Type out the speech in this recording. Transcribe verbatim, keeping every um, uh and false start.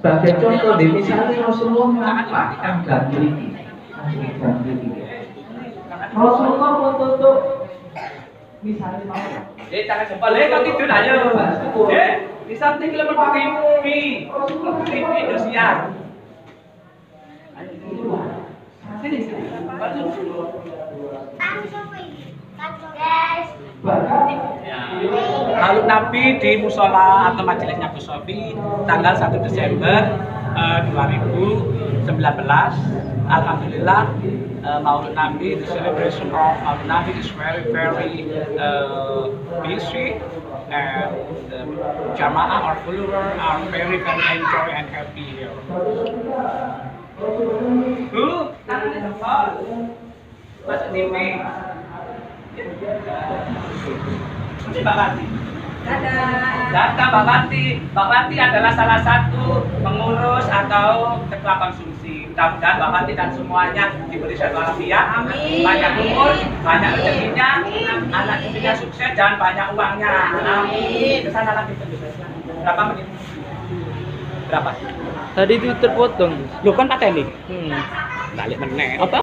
Sebagai contoh, di misalnya Rasulullah ngapa angkat ini, angkat ini. Rasulullah menutup misalnya mau. Eh, jangan jempol, eh, kau tidur aja. Eh, di samping kita pakai T V, T V Indosiar. Sini, sini. Maulid Nabi di Musola atau Majelisnya Gus Sofi tanggal satu Desember uh, dua ribu sembilan belas. Alhamdulillah, uh, Maulid Nabi, the celebration of Maulid Nabi is very very uh, busy, and the jamaah or follower are very very enjoy and happy here. Bu, tangannya jempol, masuk T V. Ini Mbak Wati. Dadah. Dadah Mbak Wati. Mbak Wati adalah salah satu pengurus atau ketua konsumsi. Mudah-mudahan Mbak Wati dan semuanya diberi sehat walafiat, banyak umur, banyak rezekinya, anak cucunya sukses dan banyak uangnya. Amin. Kesana lagi berapa menit? Berapa? Tadi itu terpotong. Lu kan pateni. Hmm. Balik meneh. Apa?